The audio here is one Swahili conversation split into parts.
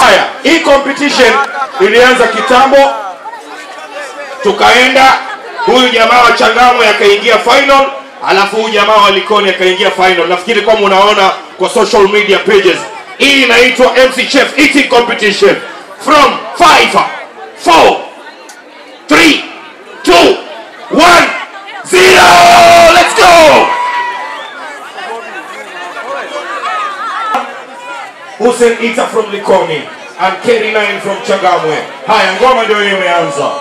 Haya, hii competition ilianza kitambo, tukaenda huyu jamaa wa Changamwe akaingia final, alafu huyu jamaa wa Likoni akaingia final. Nafikiri kama unaona kwa social media pages. Hii inaitwa MC Chef Eating Competition. From 5, 4, 3, 2, 1, 0. Let's go. Hussein Ita from Likoni and Kerry 9 from Changamwe. Haya, ngoma ndio hiyo imeanza.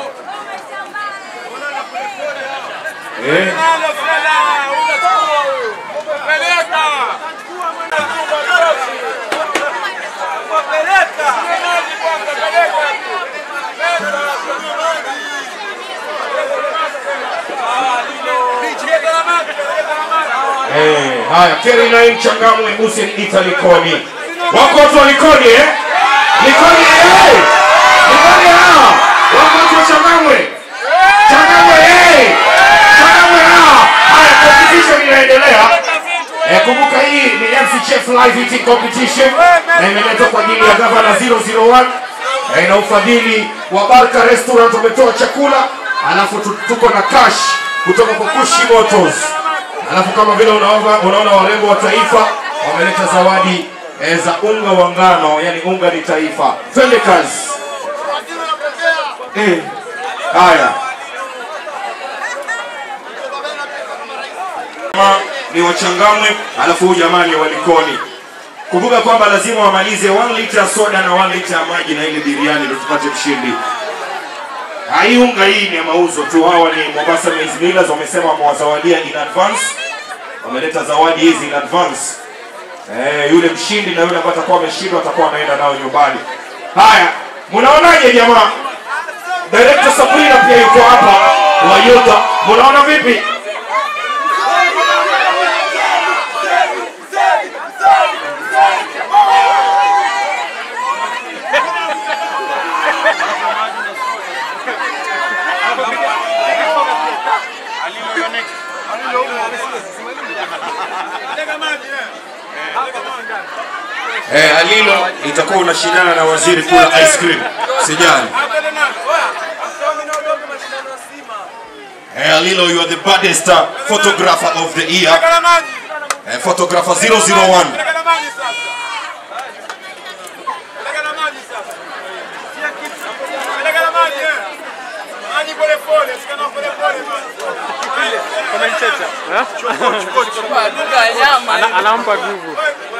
Haya, Kerry 9 Changamwe, Hussein Ita Likoni. Wako watu wa Likoni Likoni Likoni hawa. Wako watu wa Changamwe. Changamwe Changamwe hawa. Haya, competition inaendelea. Kumbuka hii ni MC Chef Live Eating Competition. Na imeletwa kwa ajili ya Gavana 001. Na ufadhili wa Baraka Restaurant wametoa chakula. Alafu tuko na cash kutoka kwa Kushi Motors. Alafu kama vile unaona warembo wa taifa wameleta zawadi za unga wa ngano, yani unga ni taifa. Twende kazi. Haya. Ni wa Changamwe, alafu jamani wa Likoni. Kumbuka kwamba lazima wamalize 1 liter soda na 1 liter maji na ile biriani ndio tupate mshindi. Hii unga hii ni ya mauzo tu. Hawa ni Mombasa Maize Millers, wamesema wamewazawadia in advance. Wameleta zawadi hizi in advance. Yule mshindi na yule ambaye atakuwa ameshindwa atakuwa anaenda nao nyumbani. Haya, mnaonaje jamaa? Director Sabrina pia yuko hapa wa Yoga. Mnaona vipi? Alilo itakuwa unashindana na waziri kula ice cream. Sijani. Alilo, you are the baddest photographer of the year. Photographer 001. Anampa nguvu.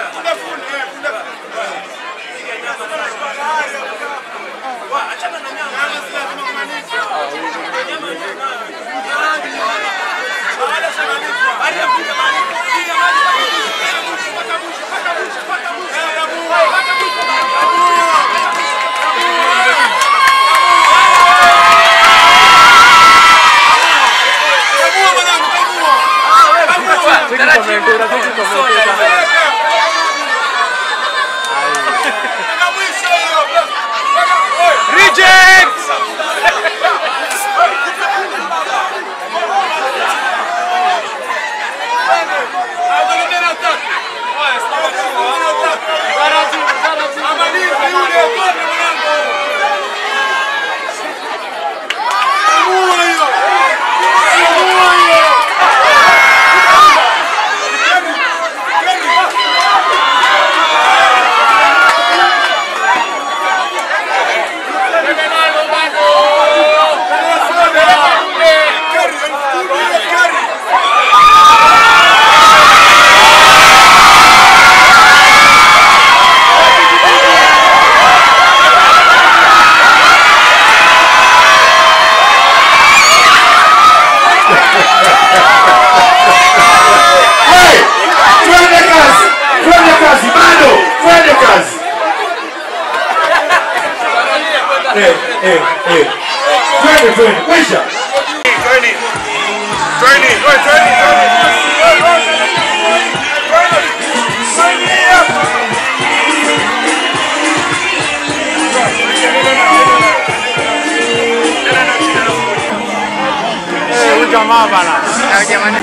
Jamaa bana. Jamaa.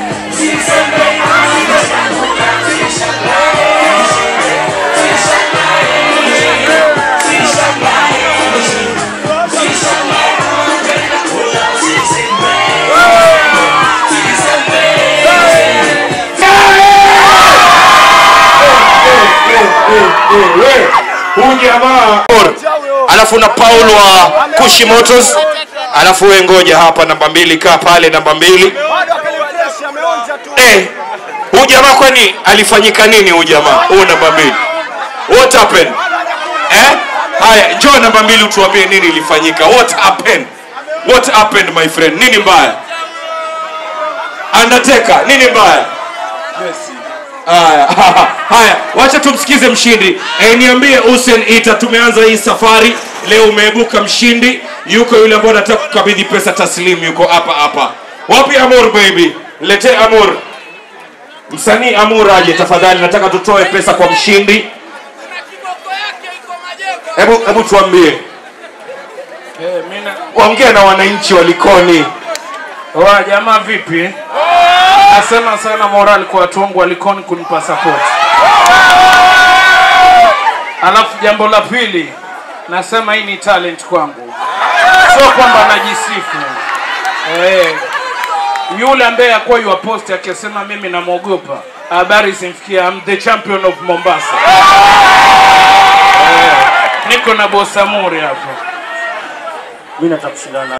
we huyu jamaa. Alafu na Paul wa Kushi Motors. Alafu we ngoja hapa namba 2, kaa pale namba 2. Huyu jamaa kwani alifanyika nini huyu jamaa? Huyu namba 2. What happened? Haya, njoo namba 2 utuambie nini ilifanyika. What happened? What happened my friend? Nini mbaya? Undertaker, nini mbaya? Haya, wacha tumsikize mshindi. Niambie Hussein Ita, tumeanza hii safari. Leo umeibuka mshindi. Yuko yule ambaye anataka kukabidhi pesa taslimu, yuko hapa. Wapi Amur baby? Lete Amur. Msanii Amur aje tafadhali, nataka tutoe pesa kwa mshindi. Hebu tuambie. Ongea na wananchi wa Likoni. Jamaa vipi? Nasema sana moral kwa watu wangu wa Likoni kunipa support. Alafu jambo la pili, nasema hii ni talent kwangu. Sio kwamba najisifu. Yule ambaye akwa yu post akisema mimi namuogopa, habari simfikia. I'm the champion of Mombasa. Niko na boss Amuri hapo. Mimi nataka kushindana